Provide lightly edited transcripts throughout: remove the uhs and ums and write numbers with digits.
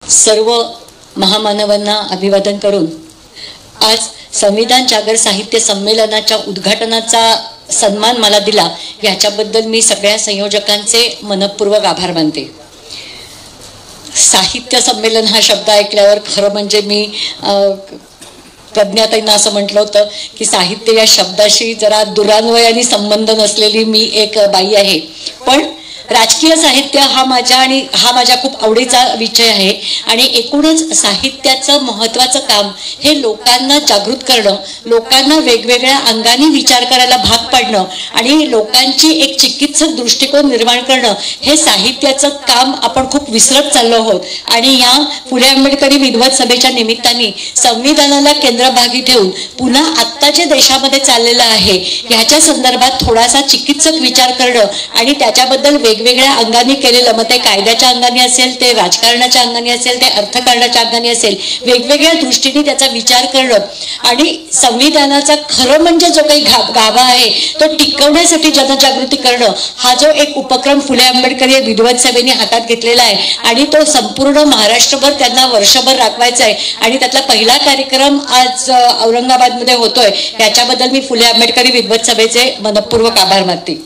सर्व महामानवांना अभिवादन करून आज संविधान जागर साहित्य संमेलनाच्या उद्घाटनाचा सन्मान मला दिला याच्याबद्दल मी सगळ्या संयोजकांचे मनपूर्वक आभार मानते। साहित्य संमेलन हा शब्द ऐकल्यावर खरं म्हणजे मी प्रज्ञाताईंना असं म्हटलं होतं की साहित्य या शब्दाशी जरा दुरान्वयाने संबंध नसलेली मी एक बाई आहे, पण राजकीय साहित्य हा माझ्या खूप आवडीचा विषय आहे आणि एकूणच साहित्याचं महत्त्वाचं काम हे लोकांना जागृत करणं, लोकांना वेगवेगळ्या अंगाने विचार करायला भाग पाडणं आणि लोकांची एक चिकित्सक दृष्टिकोन निर्माण करणं हे साहित्याचं काम आपण खूप विसरत चाललो आहोत। आणि या फुले आंबेडकरी विद्वत सभेच्या निमित्ताने संविधानाला केंद्रभागी ठेवून पुन्हा आत्ता जे देशामध्ये चाललेलं आहे ह्याच्या संदर्भात थोडासा चिकित्सक विचार करणं आणि त्याच्याबद्दल वेगवेगळ्या अंगाने केलेलं, मग ते कायद्याच्या अंगाने असेल, ते राजकारणाच्या अंगाने असेल, ते अर्थकारणाच्या अंगाने असेल, वेगवेगळ्या दृष्टीने त्याचा विचार करणं आणि संविधानाचा खरं म्हणजे जो काही गाभा आहे तो टिकवण्यासाठी जनजागृती करणं हा जो एक उपक्रम फुले आंबेडकरी विद्वत सभेने हातात घेतलेला आहे आणि तो संपूर्ण महाराष्ट्रभर त्यांना वर्षभर राखवायचा आहे आणि त्यातला पहिला कार्यक्रम आज औरंगाबादमध्ये होतोय, याच्याबद्दल मी फुले आंबेडकरी विद्वत सभेचे मनपूर्वक आभार मानते।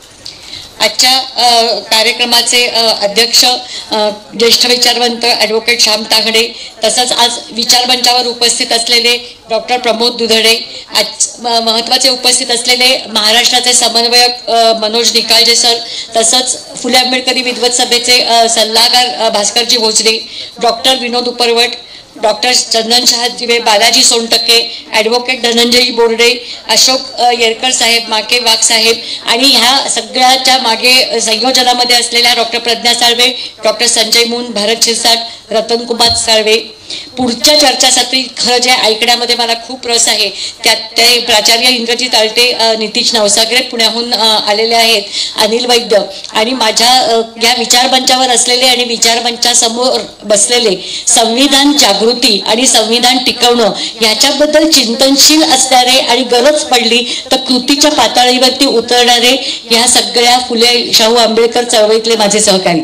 आजच्या कार्यक्रमाचे अध्यक्ष ज्येष्ठ विचारवंत ॲडव्होकेट श्याम तांगडे, तसंच आज विचारमंचावर उपस्थित असलेले डॉक्टर प्रमोद दुधडे, आज महत्त्वाचे उपस्थित असलेले महाराष्ट्राचे समन्वयक मनोज निकाळजे सर, तसंच फुले आंबेडकरी विद्वत सभेचे सल्लागार Bhaskarji Bhosale, doctor Vinod Uparwat, doctor Chandan Shahajiwe, Balaji Sontakke, advocate Dhananjay Borde, Ashok Yerkar साहेब, माके वाघ साहेब आणि ह्या सगळ्याच्या मागे संयोजनामध्ये असलेल्या डॉक्टर प्रज्ञा साळवे, डॉक्टर संजय मून, भारत शिरसाट, रतनकुमार साळवे। पुढच्या चर्चासाठी खरं जे ऐकण्यामध्ये मला खूप रस आहे त्यात ते प्राचार्य इंद्रजित आलटे, नितीश नवसागरे पुण्याहून आलेले आहेत, अनिल वैद्य आणि माझ्या या विचारमंचावर असलेले आणि विचारमंचासमोर बसलेले संविधान जागृती आणि संविधान टिकवणं याच्याबद्दल चिंतनशील असणारे आणि गरज पडली तर कृतीच्या पातळीवरती उतरणारे या सगळ्या फुले शाहू आंबेडकर चळवळीतले माझे सहकारी।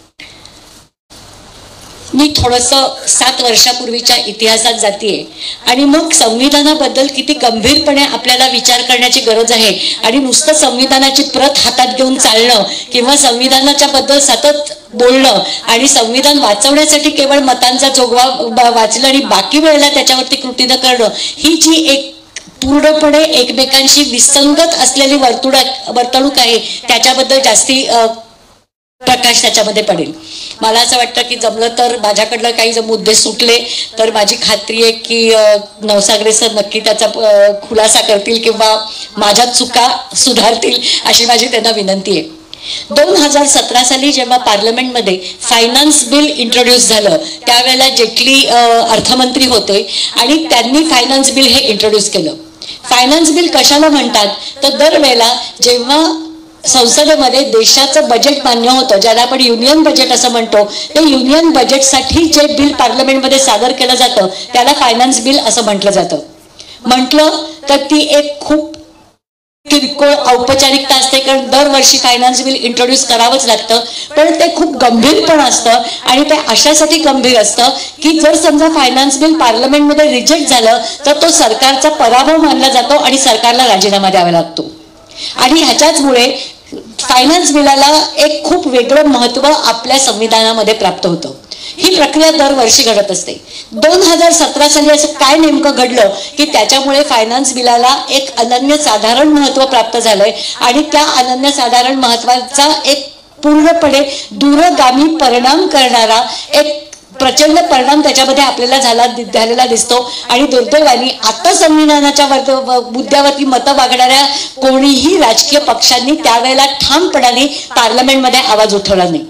मी थोडंसं 7 वर्षापूर्वीच्या इतिहासात जातीये आणि मग संविधानाबद्दल किती गंभीरपणे आपल्याला विचार करण्याची गरज आहे आणि नुसतं संविधानाची प्रत हातात घेऊन चालणं किंवा संविधानाच्या बद्दल सतत बोलणं आणि संविधान वाचवण्यासाठी केवळ मतांचा जोगवा वाचलं आणि बाकी वेळेला त्याच्यावरती कृती न करणं ही जी एक पूर्णपणे एकमेकांशी विसंगत असलेली वर्तणूक आहे त्याच्याबद्दल जास्ती प्रकाश त्याच्यामध्ये पडेल। मला असं वाटतं की जमलं तर माझ्याकडलं काही जर मुद्दे सुटले तर माझी खात्री आहे की नवसागरे सर नक्की त्याचा खुलासा करतील किंवा माझ्या चुका सुधारतील अशी माझी त्यांना विनंती आहे। 2017 साली जेव्हा पार्लमेंटमध्ये फायनान्स बिल इंट्रोड्यूस झालं त्यावेळेला जेटली अर्थमंत्री होते आणि त्यांनी फायनान्स बिल हे इंट्रोड्यूस केलं। फायनान्स बिल कशाला म्हणतात तर दरवेळेला जेव्हा संसदेमध्ये देशाचं बजेट मान्य होतं, ज्याला आपण युनियन बजेट असं म्हणतो, ते युनियन बजेटसाठी जे बिल पार्लमेंटमध्ये सादर केलं जातं त्याला फायनान्स बिल असं म्हटलं जातं। म्हटलं तर ती एक खूप किरकोळ औपचारिकता असते कारण दरवर्षी फायनान्स बिल इंट्रोड्यूस करावंच लागतं, पण ते खूप गंभीर पण असतं आणि ते अशासाठी गंभीर असतं की जर समजा फायनान्स बिल पार्लमेंटमध्ये रिजेक्ट झालं तर तो सरकारचा पराभव मानला जातो आणि सरकारला राजीनामा द्यावा लागतो आणि ह्याच्याचमुळे फायनान्स बिलाला एक खूप वेगळं महत्त्व आपल्या संविधानामध्ये प्राप्त होतं। ही प्रक्रिया दरवर्षी घडत असते। 2017 साली असं काय नेमकं घडलं की त्याच्यामुळे फायनान्स बिलाला एक अनन्यसाधारण महत्त्व प्राप्त झालंय आणि त्या अनन्यसाधारण महत्त्वाचा एक पूर्णपणे दूरगामी परिणाम करणारा एक प्रचंड परिणाम त्याच्यामध्ये आपल्याला झालेला दिसतो आणि दुर्दैवाने आता संविधानाच्या मुद्द्यावरती मतं मागणाऱ्या कोणीही राजकीय पक्षांनी त्यावेळेला ठामपणाने पार्लमेंटमध्ये आवाज उठवला नाही।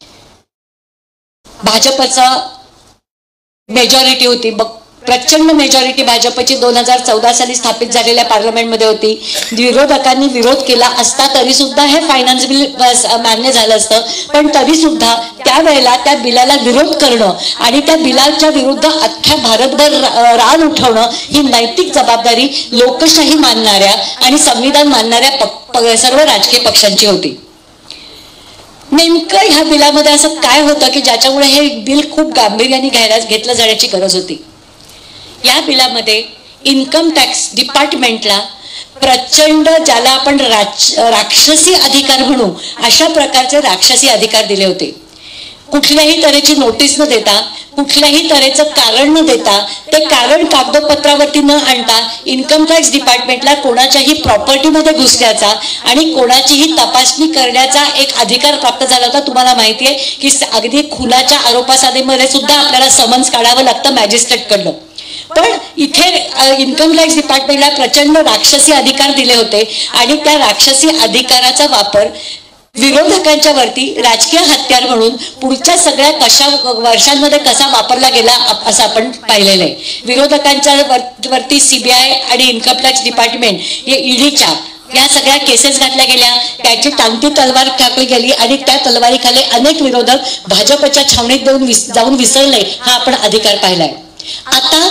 भाजपचा मेजॉरिटी होती, प्रचंड मेजॉरिटी भाजपची 2014 साली स्थापित झालेल्या पार्लमेंटमध्ये होती। विरोधकांनी विरोध केला असता तरी सुद्धा हे फायनान्स बिल मान्य झालं असतं, पण तरी सुद्धा त्यावेळेला त्या बिलाला विरोध करणं आणि त्या बिलाच्या विरुद्ध अख्ख्या भारतभर रान उठवणं ही नैतिक जबाबदारी लोकशाही मानणाऱ्या आणि संविधान मानणाऱ्या सर्व राजकीय पक्षांची होती। नेमकं ह्या बिलामध्ये असं काय होतं की ज्याच्यामुळे हे बिल खूप गांभीर्याने घेतलं जाण्याची गरज होती? या बिलामध्ये इन्कम टॅक्स डिपार्टमेंटला प्रचंड, ज्याला आपण राक्षसी अधिकार म्हणू, अशा प्रकारचे राक्षसी अधिकार दिले होते. कुठल्याही तऱ्हेची नोटीस न देता, कुठल्याही तऱ्हेचं कारण न देता, ते कारण कागदपत्रावरती न आणता इन्कम टॅक्स डिपार्टमेंटला कोणाच्याही प्रॉपर्टीमध्ये घुसण्याचा आणि कोणाचीही तपासणी करण्याचा एक अधिकार प्राप्त झाला होता. तुम्हाला माहिती आहे की अगदी खुनाच्या आरोपासाधेमध्ये सुद्धा आपल्याला समन्स काढावं लागतं मॅजिस्ट्रेटकडनं. पण इथे इन्कम टॅक्स डिपार्टमेंटला प्रचंड राक्षसी अधिकार दिले होते आणि त्या राक्षसी अधिकाराचा वापर विरोधकांच्या वरती राजकीय हत्यार म्हणून पुढच्या सगळ्या वर्षांमध्ये कसा वापरला गेला असं आपण पाहिलेलं आहे. विरोधकांच्या वरती सीबीआय आणि इन्कम टॅक्स डिपार्टमेंट हे ईडीच्या या सगळ्या केसेस घातल्या गेल्या, त्याची टांगती तलवार टाकली गेली आणि त्या तलवारीखाली अनेक विरोधक भाजपच्या छावणीत जाऊन विसरले. हा आपण अधिकार पाहिलाय. आता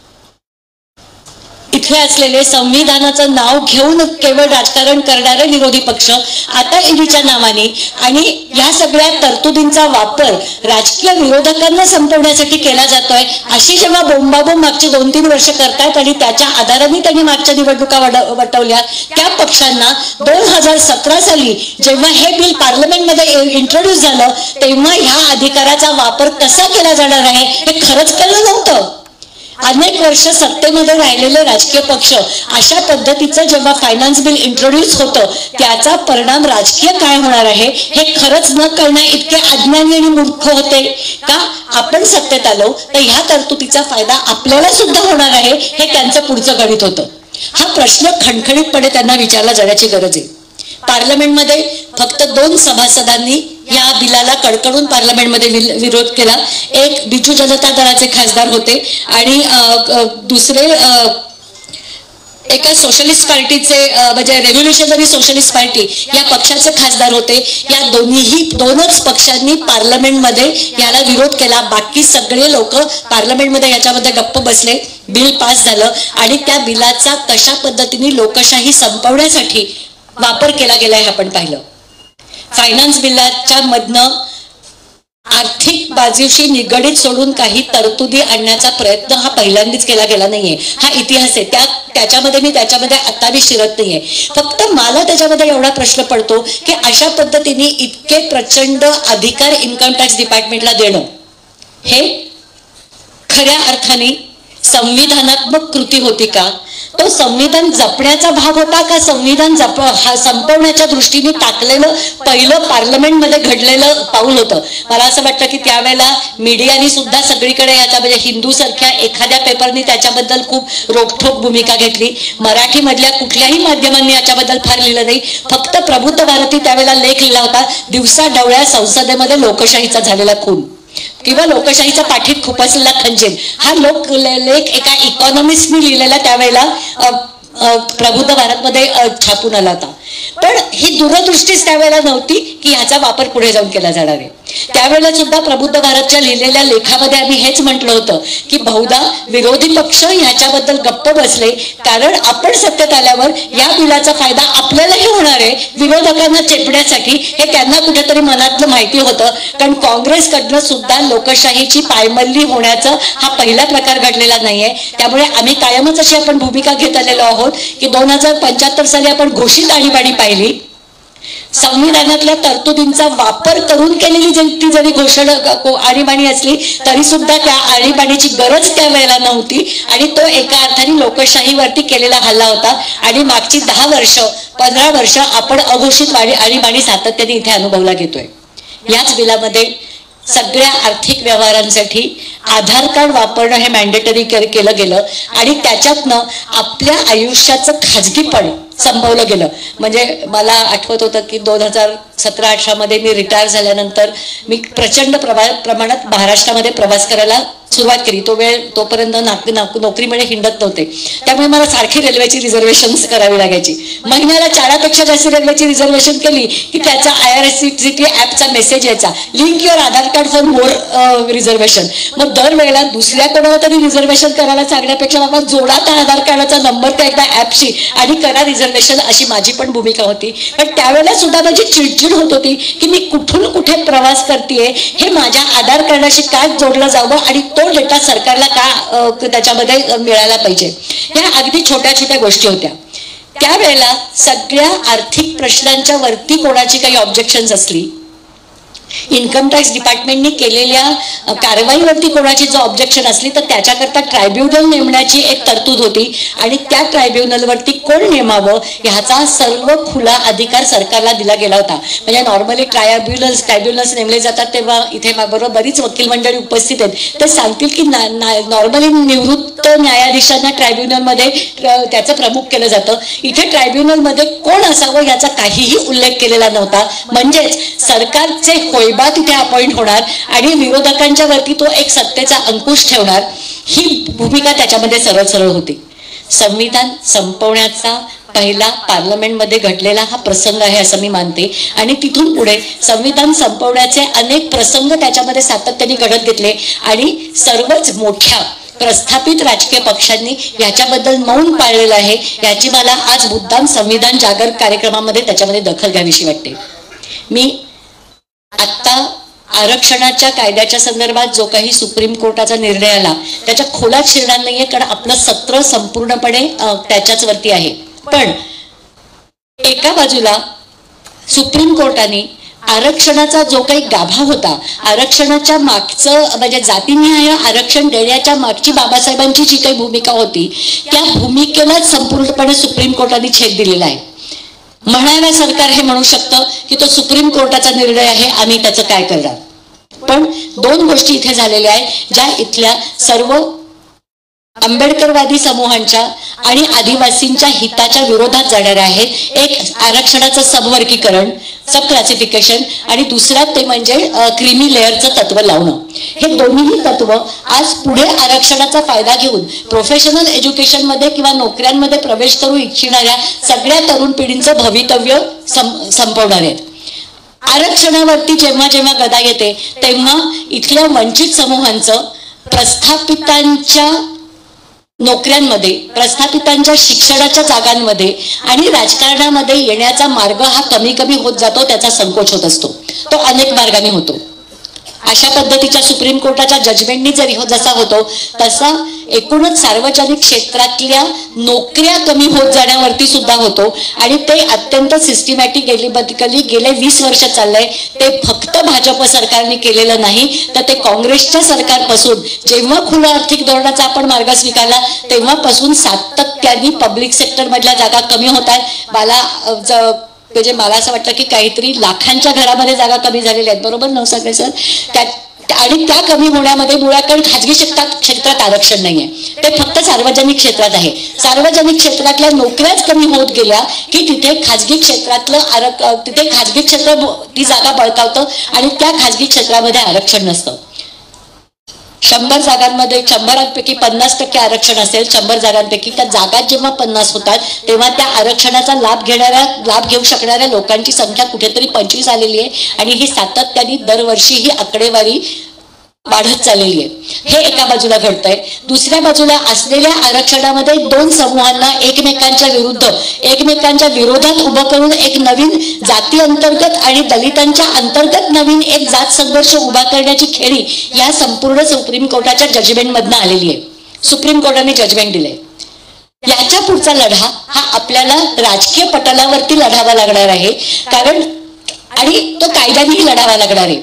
इथे असलेले संविधानाचं नाव घेऊन केवळ राजकारण करणारे विरोधी पक्ष आता ईडीच्या नावाने आणि या सगळ्या तरतुदींचा वापर राजकीय विरोधकांना संपवण्यासाठी केला जातोय, अशी जेव्हा बोंबाबोंब मागची 2-3 वर्ष करतायत आणि त्याच्या आधाराने त्यांनी मागच्या निवडणुका वटवल्या, त्या पक्षांना 2017 साली जेव्हा हे बिल पार्लमेंटमध्ये इंट्रोड्यूस झालं तेव्हा ह्या अधिकाराचा वापर कसा केला जाणार आहे हे खरंच कळलं नव्हतं. अनेक वर्ष सत्तेमध्ये राहिलेले राजकीय पक्ष अशा पद्धतीचं जेव्हा फायनान्स बिल इंट्रोड्यूस होतं त्याचा परिणाम राजकीय काय होणार आहे हे खरंच न कळण्या इतके अज्ञानी आणि मूर्ख होते का? आपण सत्तेत आलो तर ह्या तरतुदीचा फायदा आपल्याला सुद्धा होणार आहे हे त्यांचं पुढचं गणित होतं. हा प्रश्न खणखणीतपणे त्यांना विचारला जाण्याची गरज आहे. पार्लमेंटमध्ये फक्त 2 सभासदांनी या बिलाला कडकडून पार्लमेंटमध्ये विरोध केला. एक बिजू जनता दलाचे खासदार होते आणि दुसरे एका सोशलिस्ट पार्टीचे म्हणजे रेव्होल्युशनरी सोशलिस्ट पार्टी या पक्षाचे खासदार होते. या दोनच पक्षांनी पार्लमेंटमध्ये याला विरोध केला. बाकी सगळे लोक पार्लमेंटमध्ये याच्यामध्ये गप्प बसले. बिल पास झालं आणि त्या बिलाचा कशा पद्धतीने लोकशाही संपवण्यासाठी वापर केला गेला हे आपण पाहिलं. फायनान्स बिलाच्या मधनं आर्थिक बाजूशी निगडीत सोडून काही तरतुदी आणण्याचा प्रयत्न हा पहिल्यांदाच केला गेला नाहीये. हा इतिहास आहे. त्याच्यामध्ये आता बी शिरत नाहीये. फक्त मला त्याच्यामध्ये एवढा प्रश्न पडतो की अशा पद्धतीने इतके प्रचंड अधिकार इन्कम टॅक्स डिपार्टमेंटला देणं हे खऱ्या अर्थाने संविधानात्मक कृती होती का? तो संविधान जपण्याचा भाग होता का संविधान संपवण्याच्या दृष्टीने टाकलेलं पहिलं पार्लमेंटमध्ये घडलेलं पाऊल होतं? मला असं वाटतं की त्यावेळेला मीडियानी सुद्धा सगळीकडे याच्या म्हणजे हिंदू सारख्या एखाद्या पेपरनी त्याच्याबद्दल खूप रोखठोक भूमिका घेतली. मराठीमधल्या कुठल्याही माध्यमांनी याच्याबद्दल फार लिहिलं नाही. फक्त प्रबुद्ध भारती त्यावेळेला लेख लिहिला होता, दिवसा डवळ्या संसदेमध्ये लोकशाहीचा झालेला खून किंवा लोकशाहीच्या पाठीत खुपसलेला खंजीर. हा लेख एका इकॉनॉमिस्टनी लिहिलेला त्यावेळेला प्रबुद्ध भारतमध्ये छापून आला होता. पण ही दूरदृष्टीच त्यावेळेला नव्हती की ह्याचा वापर पुढे जाऊन केला जाणार आहे. त्यावेळेला सुद्धा प्रबुद्ध भारतच्या लिहिलेल्या लेखामध्ये आम्ही हेच म्हटलं होतं की बहुधा विरोधी पक्ष ह्याच्याबद्दल गप्प बसले कारण आपण सत्तेत आल्यावर या बिलाचा फायदा आपल्यालाही होणार आहे. विरोधकांना चेपण्यासाठी हे त्यांना कुठेतरी मनातलं माहिती होतं. कारण काँग्रेसकडनं सुद्धा लोकशाहीची पायमल्ली होण्याचा हा पहिला प्रकार घडलेला नाहीये. त्यामुळे आम्ही कायमच अशी आपण भूमिका घेत आलेलो आहोत की 2075 साली आपण घोषित आणीबाणी पाहिली. संविधानातल्या तरतुदींचा वापर करून केलेली ती जरी घोषणा आणीबाणी असली तरी सुद्धा त्या आणीबाणीची गरज त्यावेळेला नव्हती आणि तो एका अर्थाने लोकशाहीवरती केलेला हल्ला होता. आणि मागची 10-15 वर्ष आपण अघोषित आणीबाणी सातत्याने इथे अनुभवला घेतोय. याच बिलामध्ये सगळ्या आर्थिक व्यवहारांसाठी आधार कार्ड वापरणं हे मॅन्डेटरी केलं गेलं आणि त्याच्यातनं आपल्या आयुष्याचं खाजगीपण संपवलं गेलं. म्हणजे मला आठवत होतं की 2017-18 मध्ये मी रिटायर झाल्यानंतर मी प्रचंड प्रमाणात महाराष्ट्रामध्ये प्रवास करायला सुरुवात केली. तो वेळ तोपर्यंत नोकरीमुळे हिंडत नव्हते, त्यामुळे मला सारखी रेल्वेची रिझर्वेशन करावी लागायची. महिन्याला 4पेक्षा जास्त रेल्वेची रिझर्वेशन केली की त्याचा IRCTC ऍपचा मेसेज यायचा, link your Aadhaar card for more reservation. मग दरवेळेला दुसऱ्या कोणाला तरी रिझर्वेशन करायला सांगण्यापेक्षा बाबा जोडा त्या आधार कार्डाचा नंबर त्या एकदा ऍपशी आणि करा रिझर्वेशन, अशी माझी पण भूमिका होती. पण त्यावेळेला सुद्धा माझी चिडचिड होत होती की मी कुठून कुठे प्रवास करतेय, हे माझ्या आधार कार्डाशी काय जोडलं जावं आणि तो डेटा सरकारला का त्याच्यामध्ये मिळायला पाहिजे. ह्या अगदी छोट्या छोट्या गोष्टी होत्या. त्यावेळेला सगळ्या आर्थिक प्रश्नांच्या वरती कोणाची काही ऑब्जेक्शन्स असली, इन्कम टॅक्स डिपार्टमेंटनी केलेल्या कारवाईवरती कोणाची जर ऑब्जेक्शन असली तर त्याच्याकरता ट्रायब्युनल नेमण्याची एक तरतूद होती आणि त्या ट्रायब्युनलवरती कोण नेमावं ह्याचा सर्व खुला अधिकार सरकारला दिला गेला होता. म्हणजे नॉर्मली ट्रायब्युनल्स नेमले जातात तेव्हा इथे बरोबर बरीच वकील मंडळी उपस्थित आहेत, ते सांगतील की नॉर्मली निवृत्त न्यायाधीशांना ट्रायब्युनलमध्ये त्याचं प्रमुख केलं जातं. इथे ट्रायब्युनलमध्ये कोण असावं याचा काहीही उल्लेख केलेला नव्हता. म्हणजेच सरकारचे होयबा तिथे अपॉइंट होणार आणि विरोधकांच्या वरती तो एक सत्तेचा अंकुश ठेवणार, ही भूमिका त्याच्यामध्ये सरळ सरळ होती. संविधान संपवण्याचा पहिला पार्लमेंटमध्ये घडलेला हा प्रसंग आहे असं मी मानते आणि तिथून पुढे संविधान संपवण्याचे अनेक प्रसंग त्याच्यामध्ये सातत्याने घडत घेतले आणि सर्वच मोठ्या प्रस्थापित राजकीय पक्षांनी याच्याबद्दल मौन पाळलेलं आहे. याची मला आज मुद्दाम संविधान जागर कार्यक्रमामध्ये त्याच्यामध्ये दखल घ्यावीशी वाटते. मी आता आरक्षणाच्या कायद्याच्या संदर्भात जो काही सुप्रीम कोर्टाचा निर्णय आला त्याच्या खोलात शिरणार नाहीये, कारण आपलं सत्र संपूर्णपणे त्याच्याच वरती आहे. पण एका बाजूला सुप्रीम कोर्टाने आरक्षणाचा जो काही गाभा होता, आरक्षणाच्या मागचं म्हणजे जातीनिहाय आरक्षण देण्याच्या मागची बाबासाहेबांची जी काही भूमिका होती त्या भूमिकेला संपूर्णपणे सुप्रीम कोर्टाने छेद दिलेला आहे. म्हणायला सरकार हे म्हणू शकतं की तो सुप्रीम कोर्टाचा निर्णय आहे, आम्ही त्याचं काय करणार. पण दोन गोष्टी इथे झालेल्या आहेत ज्या इथल्या सर्व आंबेडकरवादी समूहांच्या आणि आदिवासींच्या हिताच्या विरोधात जाणाऱ्या आहेत. एक आरक्षणाचं सबवर्गीकरण, सब क्लासिफिकेशन आणि दुसरा ते म्हणजे क्रीमी लेअरचं तत्व लावणं. हे दोन्ही तत्व आज पुढे आरक्षणाचा फायदा घेऊन प्रोफेशनल एज्युकेशनमध्ये किंवा नोकऱ्यांमध्ये प्रवेश करू इच्छिणाऱ्या सगळ्या तरुण पिढींचं भवितव्य संपवणार आहेत. आरक्षणावरती जेव्हा जेव्हा गदा येते तेव्हा इथल्या वंचित समूहांचं प्रस्थापितांच्या नोकऱ्यांमध्ये, प्रस्थापितांच्या शिक्षणाच्या जागांमध्ये आणि राजकारणामध्ये येण्याचा मार्ग हा कमी कमी होत जातो, त्याचा संकोच होत असतो, तो अनेक मार्गाने होतो. अशा पद्धतीच्या सुप्रीम कोर्टाच्या जजमेंटनी जरी जसा होतो तसा एकूणच सार्वजनिक क्षेत्रातल्या नोकऱ्या कमी होत जाण्यावरती सुद्धा होतो आणि ते अत्यंत सिस्टमॅटिकली गेले 20 वर्ष चाललंय. ते फक्त भाजप सरकारने केलेलं नाही तर ते काँग्रेसच्या सरकारपासून जेव्हा खुल्या आर्थिक धोरणाचा आपण मार्ग स्वीकारला तेव्हापासून सातत्याने पब्लिक सेक्टर मधल्या जागा कमी होत आहेत. म्हणजे मला असं वाटतं की काहीतरी लाखांच्या घरामध्ये जागा कमी झालेल्या आहेत, बरोबर नव सगळे सर. आणि त्या कमी होण्यामध्ये मुळात कारण खाजगी क्षेत्रात आरक्षण नाहीये, ते फक्त सार्वजनिक क्षेत्रात आहे. सार्वजनिक क्षेत्रातल्या नोकऱ्याच कमी होत गेल्या की तिथे खाजगी क्षेत्रातलं तिथे खाजगी क्षेत्र ती जागा बळकावतं आणि त्या खाजगी क्षेत्रामध्ये आरक्षण नसतं. 100 जागांमध्ये 100पैकी 50% आरक्षण असेल, 100 जागांपैकी त्या जागा जेव्हा 50 होतात तेव्हा त्या आरक्षणाचा लाभ घेऊ शकणाऱ्या लोकांची संख्या कुठेतरी 25 आलेली आहे आणि ही सातत्याने दरवर्षी ही आकडेवारी वाढत चाललेली आहे. हे एका बाजूला घडतंय. दुसऱ्या बाजूला असलेल्या आरक्षणामध्ये दोन समूहांना एकमेकांच्या विरोधात उभं करून एक नवीन जाती अंतर्गत आणि दलितांच्या अंतर्गत नवीन एक जात संघर्ष उभा करण्याची खेळी या संपूर्ण सुप्रीम कोर्टाच्या जजमेंट मधनं आलेली आहे. सुप्रीम कोर्टाने जजमेंट दिले. याच्या पुढचा लढा हा आपल्याला राजकीय पटलावरती लढावा लागणार आहे, कारण आणि तो कायद्यानेही लढावा लागणार आहे.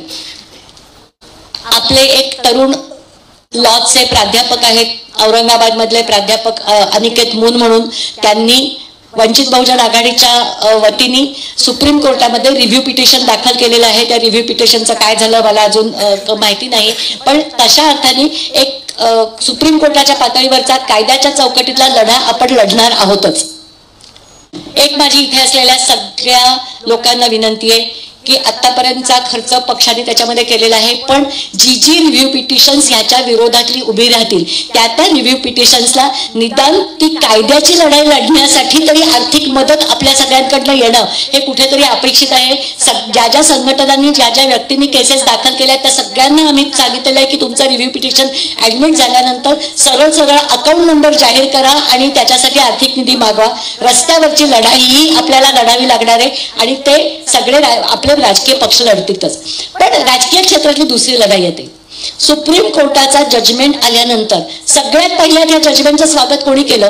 आपले एक तरुण लॉचे प्राध्यापक आहेत, औरंगाबाद मधले प्राध्यापक अनिकेत मून म्हणून, त्यांनी वंचित बहुजन आघाडीच्या वतीने सुप्रीम कोर्टामध्ये रिव्ह्यू पिटिशन दाखल केलेलं आहे. त्या रिव्ह्यू पिटिशनचं काय झालं मला अजून माहिती नाही, पण तशा अर्थाने एक सुप्रीम कोर्टाच्या पातळीवरचा कायद्याच्या चौकटीतला लढा आपण लढणार आहोतच. एक माझी इथे असलेल्या सगळ्या लोकांना विनंती आहे की आतापर्यंतचा खर्च पक्षाने त्याच्यामध्ये केलेला आहे, पण जी रिव्ह्यू पिटिशन्स ह्याच्या विरोधातली उभी राहतील त्या रिव्ह्यू पिटिशन्सला निदान ती कायद्याची लढाई लढण्यासाठी तरी आर्थिक मदत आपल्या सगळ्यांकडनं येणं हे कुठेतरी अपेक्षित आहे. ज्या ज्या संघटनांनी ज्या ज्या व्यक्तींनी केसेस दाखल केल्या त्या सगळ्यांना आम्ही सांगितलेलं आहे की तुमचं रिव्ह्यू पिटिशन ऍडमिट झाल्यानंतर सरळ सरळ अकाउंट नंबर जाहीर करा आणि त्याच्यासाठी आर्थिक निधी मागवा. रस्त्यावरची लढाई आपल्याला लढावी लागणार आहे आणि ते सगळे आपले राजकीय पक्ष लढतीलच. पण राजकीय क्षेत्रातली दुसरी लढाई येते. सुप्रीम कोर्टाचा जजमेंट आल्यानंतर सगळ्यात पहिल्या त्या जजमेंटचं स्वागत कोणी केलं?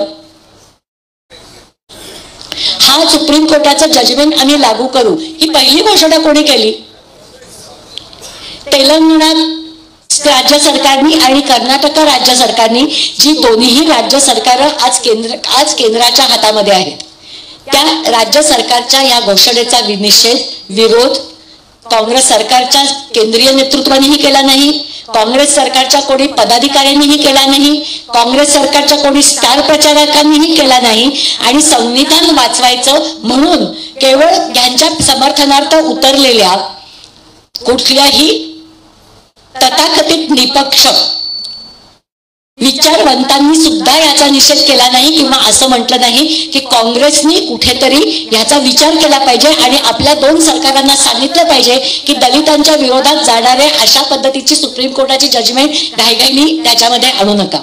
हा सुप्रीम कोर्टाचा जजमेंट आम्ही लागू करू ही पहिली घोषणा कोणी केली? तेलंगणात राज्य सरकारनी आणि कर्नाटक राज्य सरकारनी, जी दोन्हीही राज्य सरकार आज केंद्राच्या हातामध्ये आहेत. त्या राज्य सरकारच्या या घोषणेचा विरोध काँग्रेस सरकारच्या केंद्रीय नेतृत्वानेही केला नाही, काँग्रेस सरकारच्या कोणी पदाधिकाऱ्यांनीही केला नाही, काँग्रेस सरकारच्या कोणी स्टार प्रचारकांनीही केला नाही. आणि संविधान वाचवायचं म्हणून केवळ यांच्या समर्थनार्थ उतरलेल्या कुठल्याही तथाकथित निपक्ष विचारवंतांनी सुद्धा याचा निषेध केला नाही किंवा असं म्हटलं नाही की काँग्रेसनी कुठेतरी याचा विचार केला पाहिजे आणि आपल्या दोन सरकारांना सांगितलं पाहिजे की दलितांच्या विरोधात जाणारे अशा पद्धतीची सुप्रीम कोर्टाची जजमेंट घाईघाईने त्याच्यामध्ये आणू नका.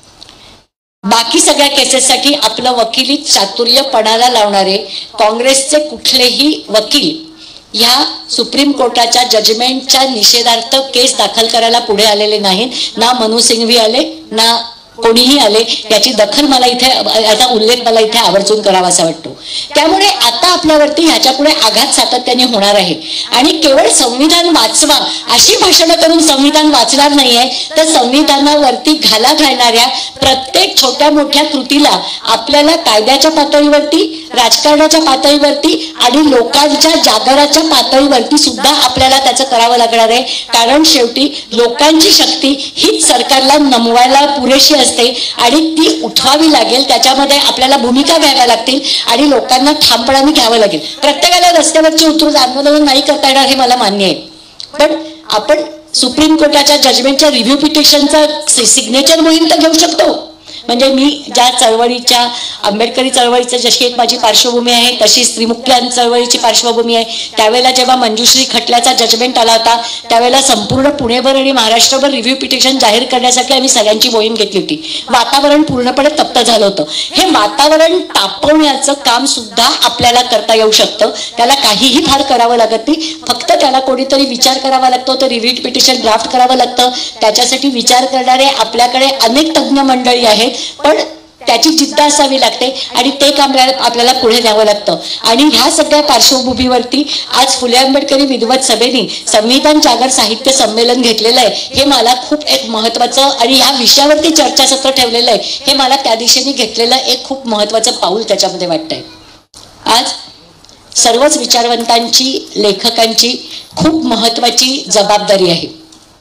बाकी सगळ्या केसेससाठी आपलं वकिली चातुर्य पणाला लावणारे काँग्रेसचे कुठलेही वकील ह्या सुप्रीम कोर्टाच्या जजमेंटच्या निषेधार्थ केस दाखल करायला पुढे आलेले नाहीत. ना मनू सिंघवी आले ना कोणीही आले. याची दखल मला इथे, याचा उल्लेख मला इथे आवर्जून करावासा वाटतो. त्यामुळे आता आपल्यावरती ह्याच्या पुढे आघात सातत्याने होणार आहे आणि केवळ संविधान वाचवा अशी भाषणं करून संविधान वाचणार नाहीये, तर संविधानावरती घाला घालणाऱ्या प्रत्येक छोट्या मोठ्या कृतीला आपल्याला कायद्याच्या पातळीवरती, राजकारणाच्या पातळीवरती आणि लोकांच्या जागराच्या पातळीवरती सुद्धा आपल्याला त्याचं करावं लागणार आहे. कारण शेवटी लोकांची शक्ती हीच सरकारला नमवायला पुरेशी असते आणि ती उठवावी लागेल. त्याच्यामध्ये आपल्याला भूमिका घ्याव्या लागतील आणि लोकांना ठामपणाने घ्यावं लागेल. प्रत्येकाला रस्त्यावरची उतरून आंदोलन नाही करता येणार हे मला मान्य आहे, पण आपण सुप्रीम कोर्टाच्या जजमेंटच्या रिव्ह्यू पिटिशनचा सिग्नेचर मोहीम तर घेऊ शकतो. म्हणजे मी ज्या चळवळीच्या, आंबेडकरी चळवळीचं जशी एक माझी पार्श्वभूमी आहे तशी स्त्रीमुक्ती चळवळीची पार्श्वभूमी आहे. त्यावेळेला जेव्हा मंजुश्री खटल्याचा जजमेंट आला होता त्यावेळेला संपूर्ण पुणेभर आणि महाराष्ट्रभर रिव्ह्यू पिटिशन जाहीर करण्यासाठी आम्ही सगळ्यांची मोहीम घेतली होती. वातावरण पूर्णपणे तप्त झालं होतं. हे वातावरण तापवण्याचं काम सुद्धा आपल्याला करता येऊ शकतं. त्याला काहीही फार करावं लागत नाही, फक्त त्याला कोणीतरी विचार करावा लागतो, तर रिव्ह्यू पिटिशन ड्राफ्ट करावं लागतं. त्याच्यासाठी विचार करणारे आपल्याकडे अनेक तज्ज्ञ मंडळी आहेत, पण त्याची जिद्द असावी लागते आणि ते काम आपल्याला पुढे न्यावं लागतं. आणि ह्या सगळ्या पार्श्वभूमीवरती आज फुले आंबेडकरी विद्वत सभेने संविधान जागर साहित्य संमेलन घेतलेलं आहे. हे मला खूप एक महत्वाचं, आणि ह्या विषयावरती चर्चासत्र ठेवलेलं आहे, हे मला त्या दिशेने घेतलेलं एक खूप महत्वाचं पाऊल त्याच्यामध्ये वाटतंय. आज सर्वच विचारवंतांची, लेखकांची खूप महत्वाची जबाबदारी आहे.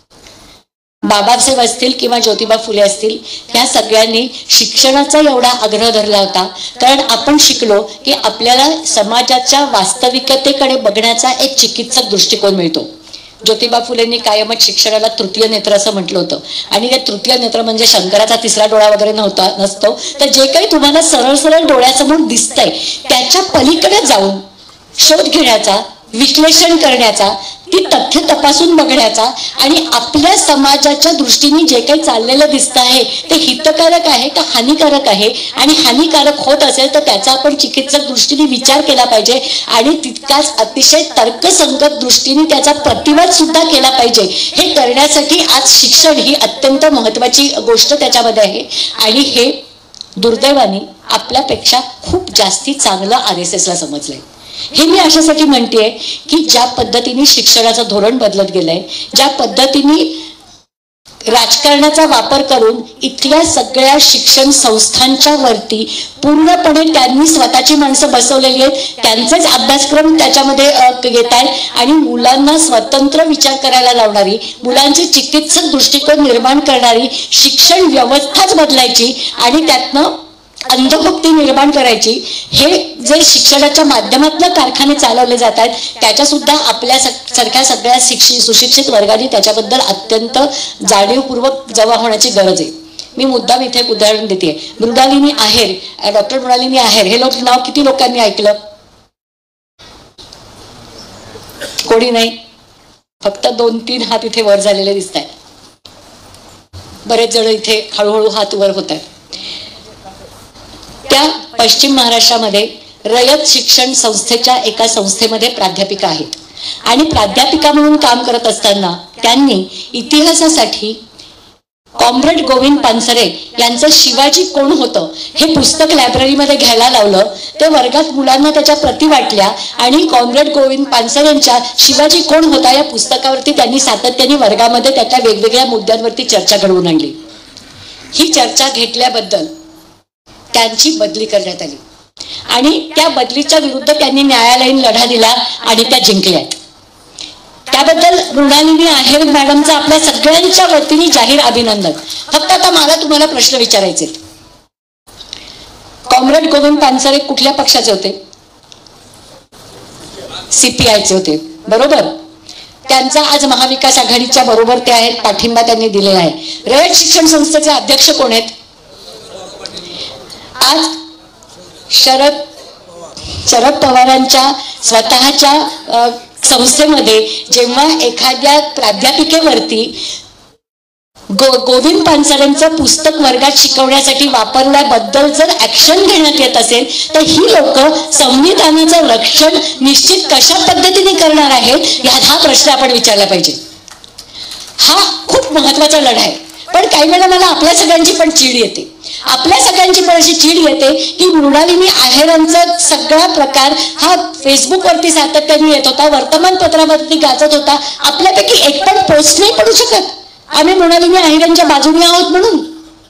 बाबासाहेब असतील किंवा ज्योतिबा फुले असतील, ह्या सगळ्यांनी शिक्षणाचा एवढा आग्रह धरला होता कारण आपण शिकलो की आपल्याला समाजाच्या वास्तविकतेकडे बघण्याचा एक चिकित्सक दृष्टिकोन मिळतो. ज्योतिबा फुलेंनी कायमच शिक्षणाला तृतीय नेत्र असं म्हटलं होतं आणि ते तृतीय नेत्र म्हणजे शंकराचा तिसरा डोळा वगैरे नसतो, तर जे काही तुम्हाला सरळ सरळ डोळ्यासमोर दिसतंय त्याच्या पलीकडे जाऊन शोध घेण्याचा, विश्लेषण करण्याचा, ती तथ्य तपासून बघण्याचा आणि आपल्या समाजाच्या दृष्टीने जे काही चाललेलं दिसतं आहे ते हितकारक आहे का हानिकारक आहे, आणि हानिकारक होत असेल तर त्याचा आपण चिकित्सक दृष्टीने विचार केला पाहिजे आणि तितकाच अतिशय तर्कसंगत दृष्टीने त्याचा प्रतिवाद सुद्धा केला पाहिजे. हे करण्यासाठी आज शिक्षण ही अत्यंत महत्वाची गोष्ट त्याच्यामध्ये आहे. आणि हे दुर्दैवाने आपल्यापेक्षा खूप जास्ती चांगलं RSSला समजलंय. हे मी अशासाठी म्हणतेय की ज्या पद्धतीने शिक्षणाचं धोरण बदलत गेलंय, ज्या पद्धतीने राजकारणाचा वापर करून इथल्या सगळ्या शिक्षण संस्थांच्या वरती पूर्णपणे त्यांनी स्वतःची माणसं बसवलेली आहेत, त्यांचेच अभ्यासक्रम त्याच्यामध्ये घेत आहेत आणि मुलांना स्वतंत्र विचार करायला लावणारी, मुलांचे चिकित्सक दृष्टिकोन निर्माण करणारी शिक्षण व्यवस्थाच बदलायची आणि त्यातनं अंधभक्ती निर्माण करायची, हे जे शिक्षणाच्या माध्यमातून कारखाने चालवले जात आहेत त्याच्या सुद्धा आपल्या सारख्या सगळ्या सुशिक्षित वर्गाने त्याच्याबद्दल अत्यंत जाणीवपूर्वक जमा होण्याची गरज आहे. मी मुद्दाम इथे एक उदाहरण देते. मृणालिनी आहेर, डॉक्टर मृणालिनी आहेर हे नाव किती लोकांनी ऐकलं? कोणी नाही. फक्त 2-3 हात इथे वर झालेले दिसत आहेत. बरेच जण इथे हळूहळू हात वर होत आहेत. त्या पश्चिम महाराष्ट्रामध्ये रयत शिक्षण संस्थेच्या एका संस्थेमध्ये प्राध्यापिका आहेत आणि प्राध्यापिका म्हणून काम करत असताना त्यांनी इतिहासासाठी कॉम्रेड गोविंद पानसरे यांचं शिवाजी कोण होतं हे पुस्तक लायब्ररीमध्ये घ्यायला लावलं. ते वर्गात मुलांना त्याच्या प्रती वाटल्या आणि कॉम्रेड गोविंद पानसरेंच्या शिवाजी कोण होता या पुस्तकावरती त्यांनी सातत्याने वर्गामध्ये त्याच्या वेगवेगळ्या मुद्द्यांवरती चर्चा घडवून आणली. ही चर्चा घेतल्याबद्दल त्यांची बदली करण्यात आली आणि त्या बदलीच्या विरुद्ध त्यांनी न्यायालयीन लढा दिला आणि त्या जिंकल्या. त्याबद्दल मृणालिनी आहेर मॅडमचं आपल्या सगळ्यांच्या वतीने जाहीर अभिनंदन. फक्त आता मला तुम्हाला प्रश्न विचारायचे. कॉम्रेड गोविंद पानसरे कुठल्या पक्षाचे होते? CPIचे होते, बरोबर. त्यांचा आज महाविकास आघाडीच्या बरोबर ते आहेत, पाठिंबा त्यांनी दिलेला आहे. रयत शिक्षण संस्थेचे अध्यक्ष कोण आहेत? आज शरद पवारांच्या स्वतःच्या संस्थेमध्ये जेव्हा एखाद्या प्राध्यापिकेवरती गोविंद पानसरेंचं पुस्तक वर्गात शिकवण्यासाठी वापरल्याबद्दल जर ऍक्शन घेण्यात येत असेल तर ही लोक संविधानाचं रक्षण निश्चित कशा पद्धतीने करणार आहेत हा प्रश्न आपण विचारला पाहिजे. हा खूप महत्वाचा लढा आहे. पण काही वेळा मला आपल्या सगळ्यांची पण चीड येते. आपल्या सगळ्यांची पण अशी चीड येते की मृणालिनी आहेरांचा सगळा प्रकार हा फेसबुकवरती सातत्याने येत होता, वर्तमानपत्रावरती गाजत होता. आपल्यापैकी एक पण पोस्ट नाही पडू शकत आम्ही मृणालिनी आहेरांच्या बाजूने आहोत म्हणून.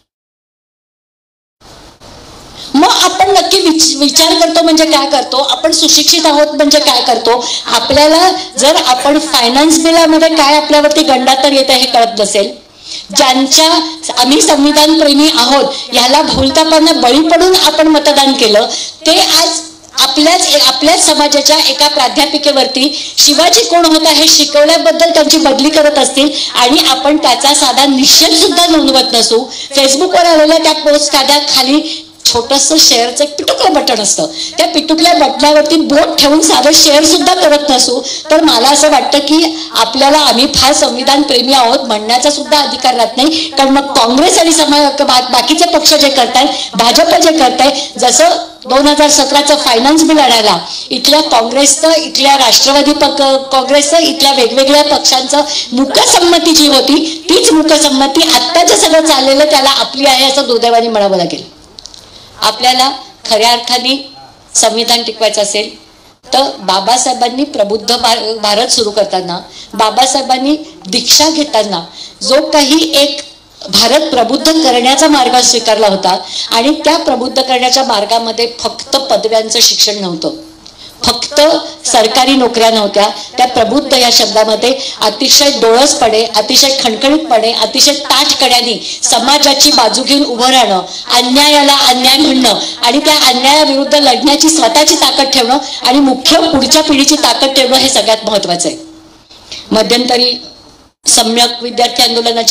मग आपण नक्की विचार करतो म्हणजे काय करतो? आपण सुशिक्षित आहोत म्हणजे काय करतो? आपल्याला जर आपण फायनान्स बिलामध्ये काय आपल्यावरती गंडातर येतं हे कळत नसेल, ज्यांच्या आम्ही संविधान प्रेमी आहोत ह्याला भूलथापांना बळी पडून आपण मतदान केलं, ते आज आपल्याच समाजाच्या एका प्राध्यापिकेवरती शिवाजी कोण होता हे शिकवल्याबद्दल त्यांची बदली करत असतील आणि आपण त्याचा साधा निषेध सुद्धा नोंदवत नसू. फेसबुकवर आलेल्या त्या पोस्ट साध्या खाली छोटस शेअरचं एक पिटुकलं बटन असतं, त्या पिटुकल्या बटनावरती बोट ठेवून साधं शेअर सुद्धा करत नसू तर मला असं वाटतं की आपल्याला आम्ही फार संविधान प्रेमी आहोत म्हणण्याचा सुद्धा अधिकार राहत नाही. कारण मग काँग्रेस आणि बाकीचे पक्ष जे करतायत, भाजप जे करताय, जसं 2017चं फायनान्स बिल आणायला इथल्या काँग्रेसचं, इथल्या राष्ट्रवादी काँग्रेसचं, इथल्या वेगवेगळ्या पक्षांचं मूकसंमती जी होती तीच मूकसंमती आत्ता जे सगळं चाललेलं त्याला आपली आहे असं दुर्दैवाने म्हणावं लागेल. आपल्याला खऱ्या अर्थाने संविधान टिकवायचं असेल तर बाबासाहेबांनी प्रबुद्ध भारत सुरू करताना, बाबासाहेबांनी दीक्षा घेताना जो काही एक भारत प्रबुद्ध करण्याचा मार्ग स्वीकारला होता आणि त्या प्रबुद्ध करण्याच्या मार्गामध्ये फक्त पदव्यांचं शिक्षण नव्हतं, फक्त सरकारी नोकऱ्या नव्हत्या. त्या प्रबुद्ध या शब्दामध्ये अतिशय डोळसपणे, अतिशय खणखणीतपणे, अतिशय ताठकड्याने समाजाची बाजू घेऊन उभं राहणं, अन्यायाला अन्याय म्हणणं आणि त्या अन्यायाविरुद्ध लढण्याची स्वतःची ताकद ठेवणं आणि मुख्य पुढच्या पिढीची ताकद ठेवणं हे सगळ्यात महत्वाचं आहे. मध्यंतरी सम्यक विद्यार्थी आंदोलनाची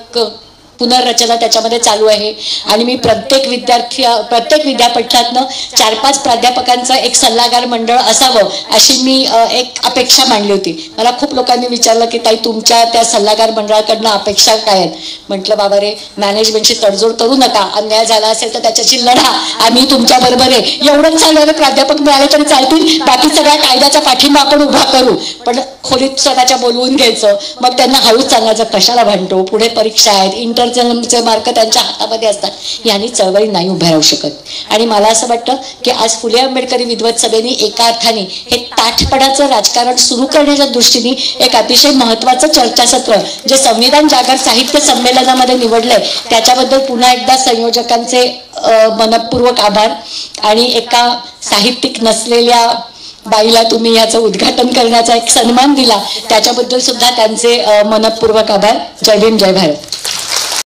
पुनर्रचना त्याच्यामध्ये चालू आहे आणि मी प्रत्येक विद्यापीठातनं 4-5 प्राध्यापकांचं एक सल्लागार मंडळ असावं अशी मी एक अपेक्षा मांडली होती. मला खूप लोकांनी विचारलं की ताई तुमच्या त्या सल्लागार मंडळाकडनं अपेक्षा काय आहेत? म्हटलं बाबा रे, मॅनेजमेंटची तडजोड करू नका, अन्याय झाला असेल तर त्याच्याशी लढा, आम्ही तुमच्या बरोबर आहे. एवढंच चालणारे प्राध्यापक मिळाले तरी चालतील, बाकी सगळ्या कायद्याचा पाठिंबा आपण उभा करू. पण खोलीत स्वतःच्या बोलवून घ्यायचं, मग त्यांना हळूच सांगायचं कशाला भांडतो, पुढे परीक्षा आहेत, इंटरचे मार्क त्यांच्या हातामध्ये असतात. यांनी चळवळी नाही उभ्या राहू शकत. आणि मला असं वाटतं की आज फुले आंबेडकरी विद्वत सभेने एका अर्थाने हे ताठपणाचं राजकारण सुरू करण्याच्या दृष्टीने एक अतिशय महत्वाचं चर्चासत्र जे संविधान जागर साहित्य संमेलनामध्ये निवडलंय त्याच्याबद्दल पुन्हा एकदा संयोजकांचे मनपूर्वक आभार. आणि एका साहित्यिक नसलेल्या बाईला तुम्ही याचं उद्घाटन करण्याचा एक सन्मान दिला त्याच्याबद्दल सुद्धा त्यांचे मनपूर्वक आभार. जय भीम, जय भारत.